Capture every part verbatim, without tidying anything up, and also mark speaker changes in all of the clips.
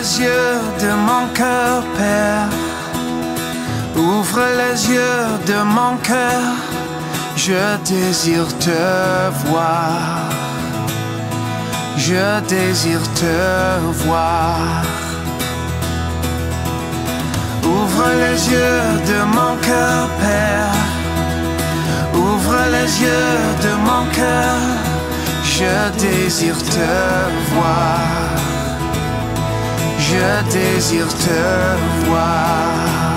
Speaker 1: les yeux de mon cœur, Père. Ouvre les yeux de mon cœur, je désire te voir. Je désire te voir. Ouvre les yeux de mon cœur, Père. Ouvre les yeux de mon cœur, je désire te voir. Je désire te voir.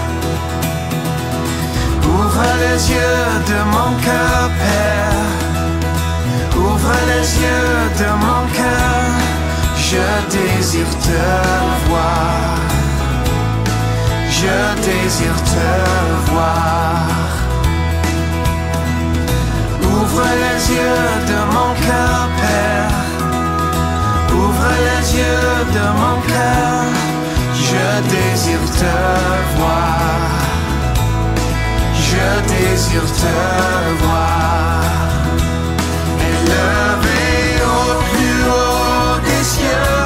Speaker 1: Ouvre les yeux de mon cœur, Père. Ouvre les yeux de mon cœur, je désire te voir. Je désire te voir. Ouvre les yeux de mon cœur, Père. Ouvre les yeux de mon cœur, je désire te voir. Je désire te voir. Élevé au plus haut des cieux,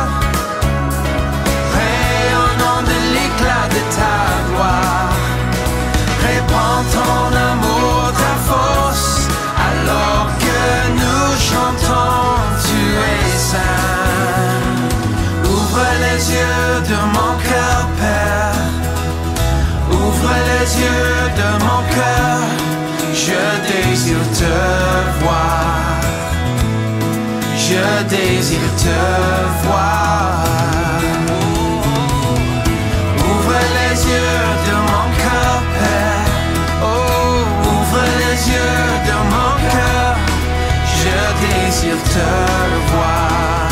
Speaker 1: rayonnant de l'éclat de ta gloire. Répands ton amour, ta force, alors que nous chantons, tu es saint. Ouvre les yeux de mon cœur, Père. Ouvre les yeux de mon cœur, je désire te voir. Je désire te voir. Ouvre les yeux de mon cœur, Père. Oh, ouvre les yeux de mon cœur, je désire te voir.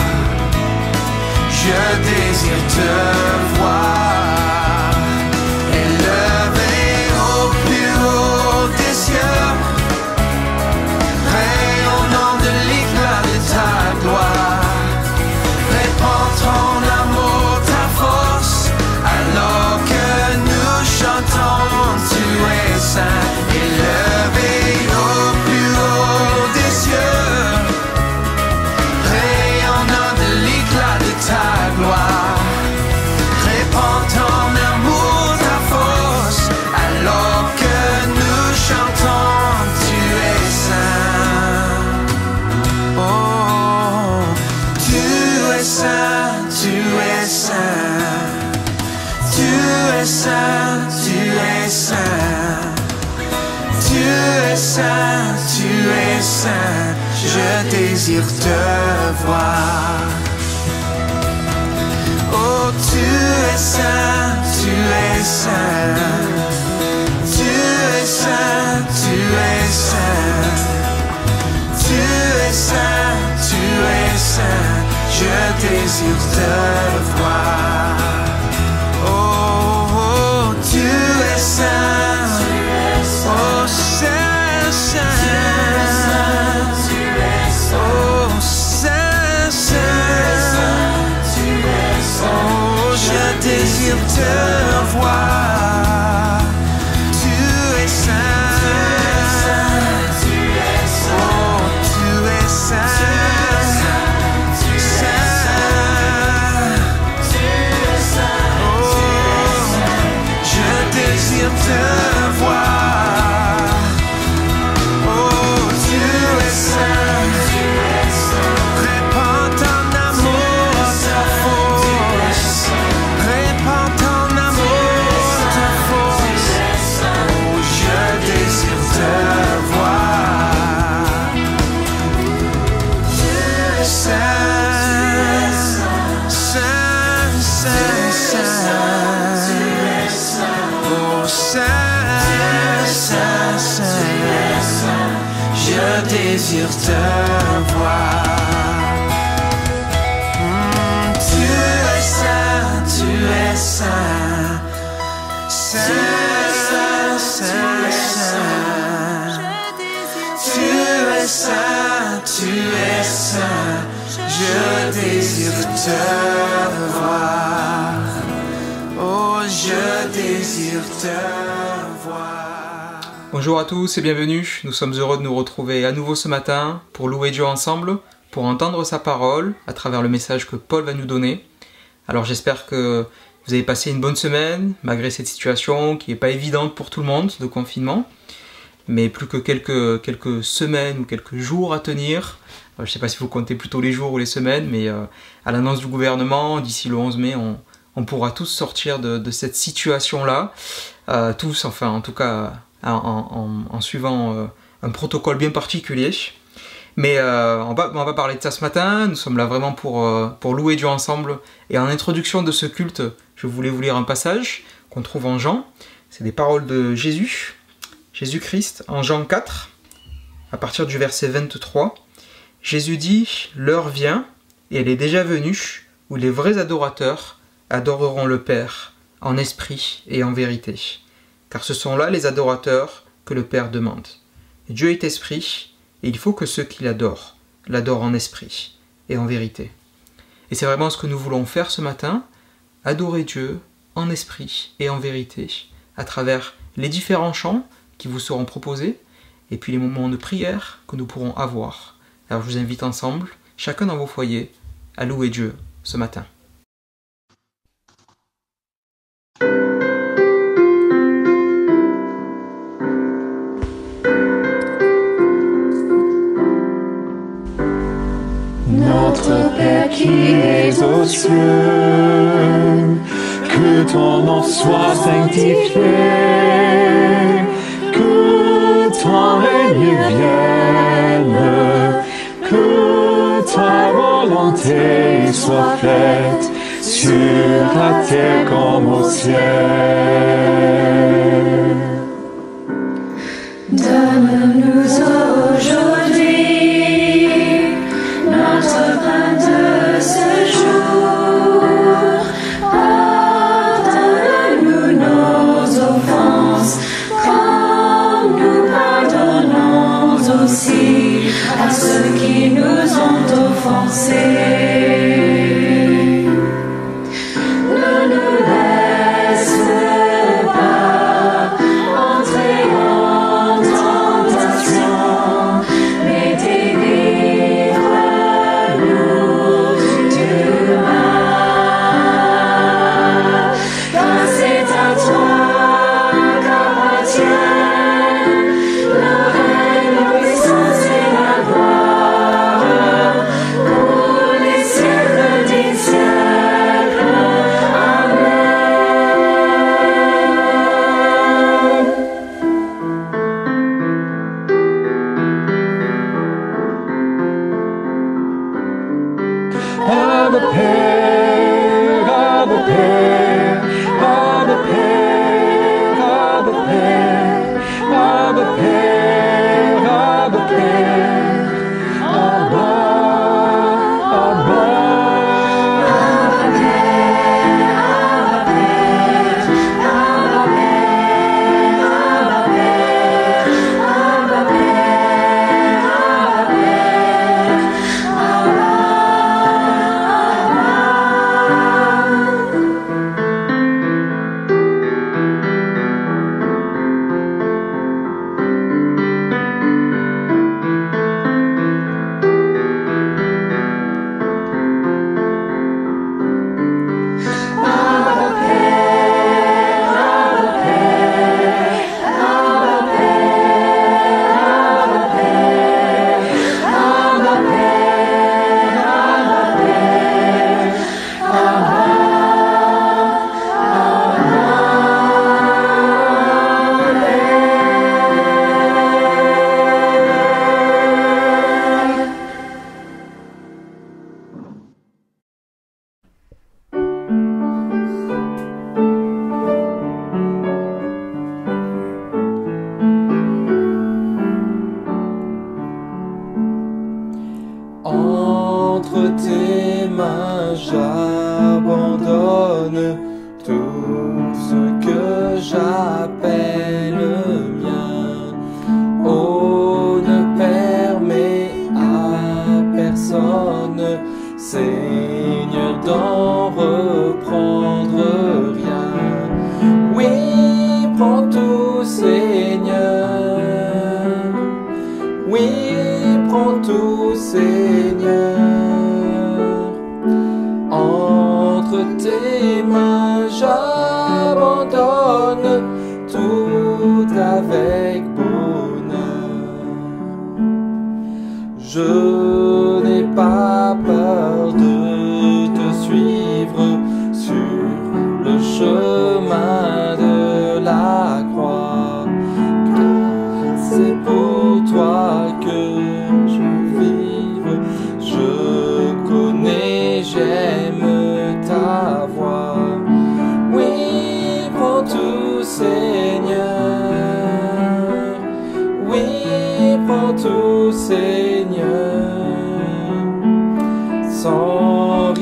Speaker 1: Je désire te voir. Élevé au plus haut des cieux, rayonnant de l'éclat de ta gloire. Répands ton amour, ta force, alors que nous chantons, tu es saint. Élevé au plus haut des cieux, rayonnant de l'éclat de ta gloire. Répands ton amour, ta force, alors que nous chantons, tu es saint. Oh, tu es saint, tu es saint. Tu es saint, tu es saint. Tu es saint, tu es saint. Je désire te voir. Oh, tu es saint, tu es saint. Tu es saint, tu es saint. Tu es saint, tu es saint. Je désire te voir. Oh, oh, tu es saint. Oh, saint, saint. Oh, saint, saint. Oh, je désire te voir. Tu es saint. Oh, tu es saint. Saint. Oh, je désire te voir. Oh, tu es saint. Répands ton amour, ta force. Répands ton amour, ta force. Oh, je désire te voir. Tu es saint, saint, saint, saint. Oh, saint, saint, saint. Je désire te voir. Mm, tu es saint, tu es saint. Saint, saint, saint. Tu es saint, tu es saint. Je désire te voir. Oh, je désire te voir.
Speaker 2: Bonjour à tous et bienvenue, nous sommes heureux de nous retrouver à nouveau ce matin pour louer Dieu ensemble, pour entendre sa parole à travers le message que Paul va nous donner. Alors j'espère que vous avez passé une bonne semaine, malgré cette situation qui n'est pas évidente pour tout le monde de confinement. Mais plus que quelques, quelques semaines ou quelques jours à tenir. Je ne sais pas si vous comptez plutôt les jours ou les semaines, mais euh, à l'annonce du gouvernement, d'ici le onze mai, on, on pourra tous sortir de, de cette situation-là. Euh, tous, enfin en tout cas en, en, en suivant euh, un protocole bien particulier. Mais euh, on, va, on va parler de ça ce matin. Nous sommes là vraiment pour, euh, pour louer Dieu ensemble. Et en introduction de ce culte, je voulais vous lire un passage qu'on trouve en Jean. C'est des paroles de Jésus. Jésus-Christ, en Jean quatre, à partir du verset vingt-trois, Jésus dit « L'heure vient, et elle est déjà venue, où les vrais adorateurs adoreront le Père, en esprit et en vérité. Car ce sont là les adorateurs que le Père demande. Dieu est esprit, et il faut que ceux qui l'adorent, l'adorent en esprit et en vérité. » Et c'est vraiment ce que nous voulons faire ce matin, adorer Dieu en esprit et en vérité, à travers les différents chants qui vous seront proposés, et puis les moments de prière que nous pourrons avoir. Alors je vous invite ensemble, chacun dans vos foyers, à louer Dieu ce matin.
Speaker 3: Notre Père qui es aux cieux, que ton nom soit sanctifié, que ton règne vienne, que ta volonté soit faite sur la terre comme au ciel.
Speaker 4: Donne-nous aujourd'hui notre pain de ce jour. Pardonne-nous nos offenses, comme nous pardonnons aussi à ceux qui nous ont offensés. Ne nous laisse pas entrer en tentation, mais délivre-nous du mal. Car c'est à toi qu'appartiennent le règne, la puissance et la gloire, pour les siècles des siècles. Amen.
Speaker 3: Abba Père, Abba Père, Abba Père, Abba Père, Abba Père, Abba Père, Abba, Abba. Entre tes mains j'abandonne tout ce que j'appelle mien. Oh, ne permets à personne, Seigneur, d'en reprendre rien. Oui, prends tout, Seigneur. Oui, prends tout, Seigneur. En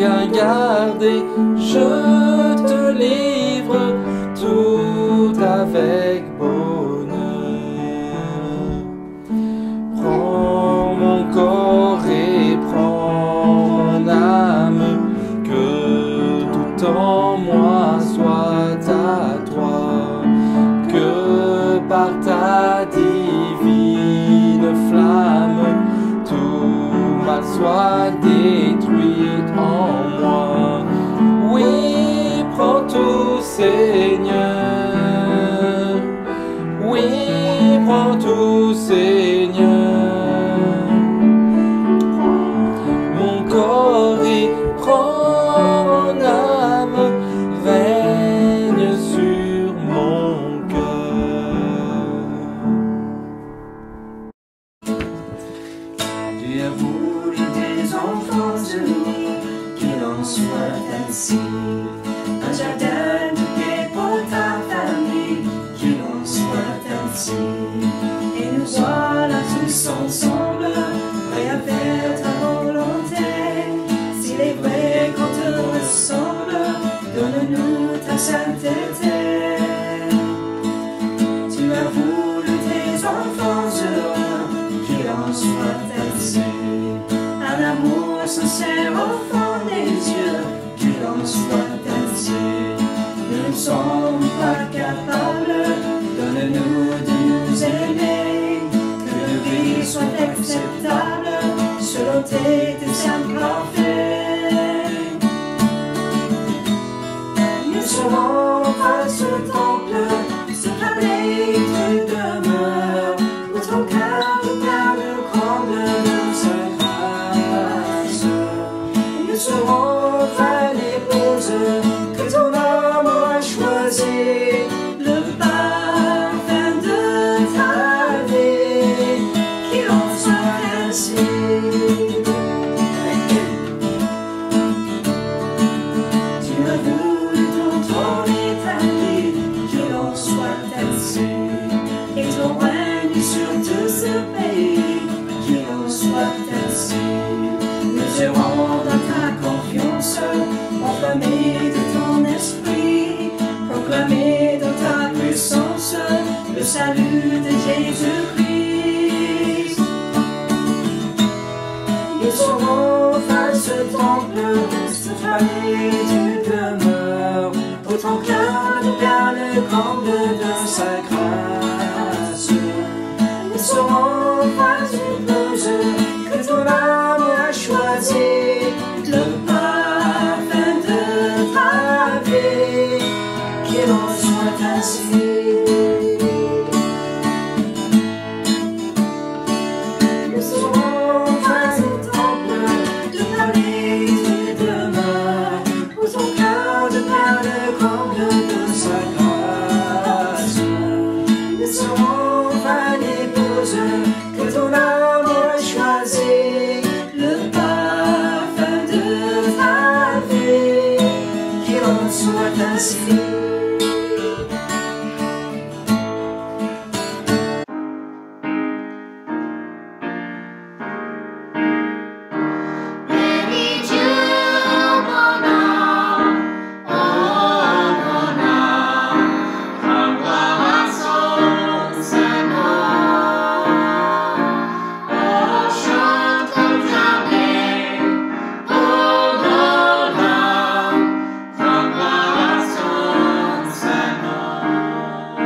Speaker 1: bien gardé, je te livre tout avec bonheur. Prends mon corps et prends mon âme, que tout en moi soit à toi, que par ta divine flamme tout mal soit détruit en moi. Oui, prends tout, Seigneur. Oui, prends tout, Seigneur. Mon corps et prends mon âme, règne sur mon cœur.
Speaker 4: Tu as voulu des enfants unis, qu'il en soit ainsi. Un jardin de paix pour ta famille, qu'il en soit ainsi. Et nous voilà tous ensemble, prêts à faire ta volonté. S'il est vrai qu'on te ressemble, donne-nous ta sainteté. Tu as voulu tes enfants heureux, qu'il en soit ainsi. Un amour sincère au fond des yeux, qu'il en soit ainsi. Nous ne sommes pas capables, donne-nous de nous aimer, que nos vies soient acceptables, selon tes desseins parfaits. Nous serons à ce temple, ce palais de demeure, où ton cœur de perle comble de sa grâce. Nous serons à l'épouse que ton amour a choisi, le parfum de ta vie, qu'il en soit ainsi. Tu as voulu ton trône établi, qu'il en soit ainsi. Et ton règne sur tout ce pays, qu'il en soit ainsi. Nous serons dans ta confiance, enflammés de ton esprit, proclamés dans ta puissance le salut de Jésus-Christ. Nous serons face au temple, ce palais tu demeures, où ton cœur de perles comble de sa grâce. Nous serons face une épouse que ton amour a choisi, le parfum de ta vie, qu'il en soit ainsi. Nous serons face au temple, le palais tu demeures, où ton cœur de perles comble de sa grâce. Nous serons à l'épouse que ton amour a choisi, le parfum de ta vie, qu'il en soit ainsi.
Speaker 5: Bénis Dieu, oh mon âme, oh mon âme, rends gloire à son saint nom. Oh, chante acclamez, oh mon âme, rends gloire à son saint nom.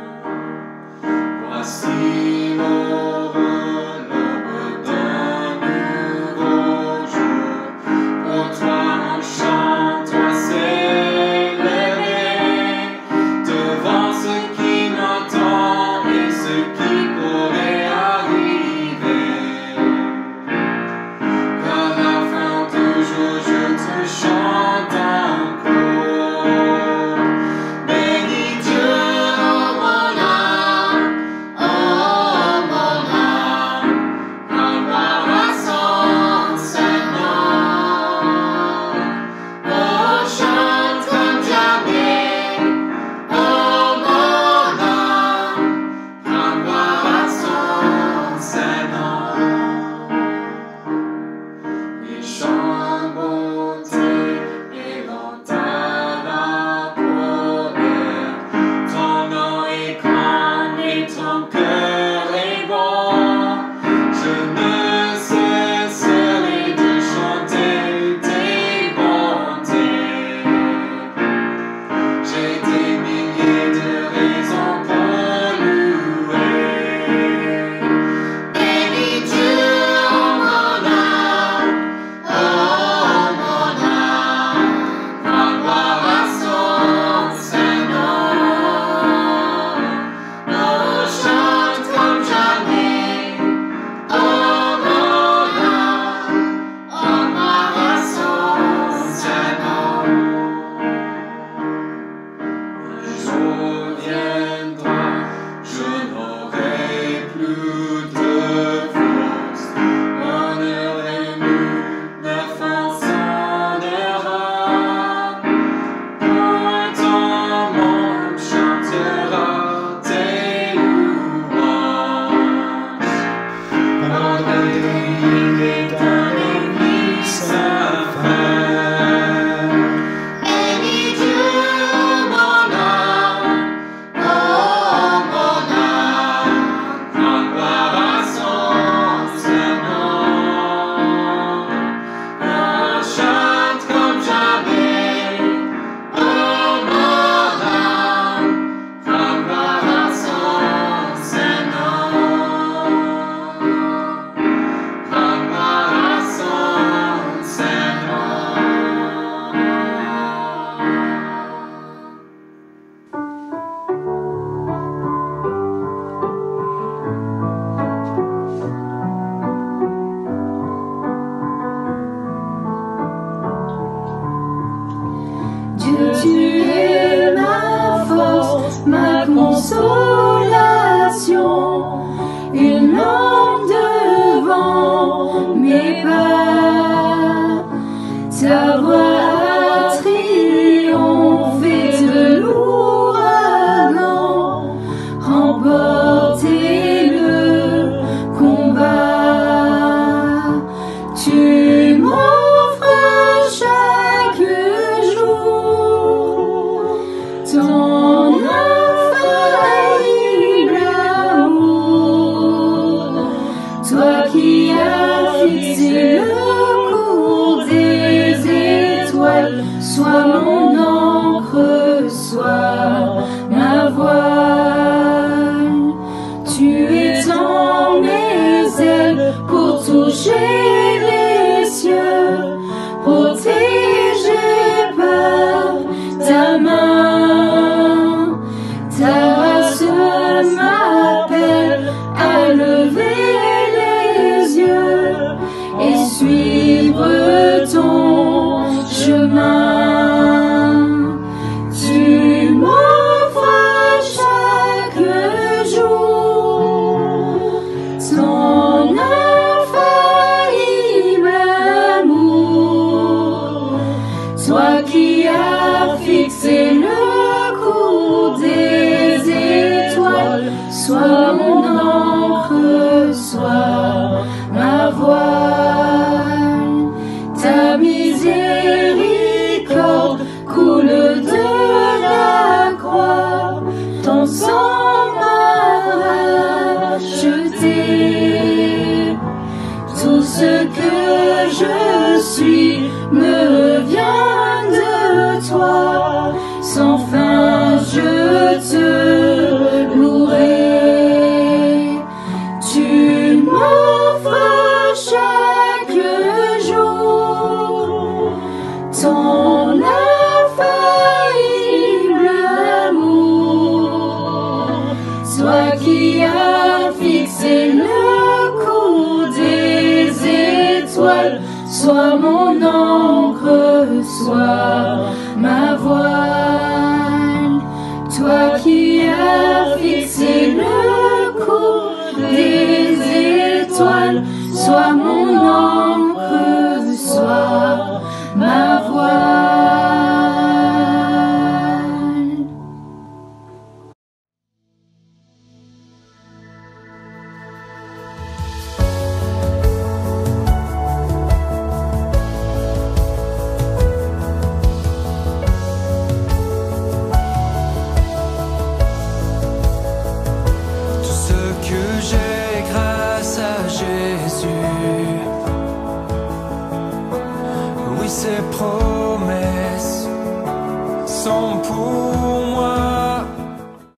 Speaker 5: Voici l'aube, l'aube d'un nouveau jour. Pour toi mon chant doit s'élever, devant ceux qui m'entendent et ceux qui pourraient arriver. Qu'à la fin toujours je te chante encore. Bénis Dieu, oh mon âme, oh
Speaker 6: remporté le combat. Tu m'offres chaque jour ton infaillible amour, toi qui as fixé le cours des étoiles. Sois mon encre, sois ma voile. Tu étends mes ailes pour toucher les cieux, protégé par ta main. Ta race m'appelle à lever les yeux et suivre ton chemin. Tu m'offres chaque jour ton infaillible amour, toi qui as fixé le cours des étoiles. Sois mon encre, sois ma voile. Ta miséricorde coule de la croix, ton sang m'a racheté. Tout ce que je suis me vient de toi, sans fin je te louerai. Tu m'offres chaque jour ton infaillible amour, toi qui as fixé le cours des étoiles. Sois mon encre, sois ma voile. Toi qui as fixé le cours des étoiles. Sois mon encre, sois ma voile.
Speaker 1: Tout ce que j'ai grâce à Jésus. Oui, ses promesses sont pour moi.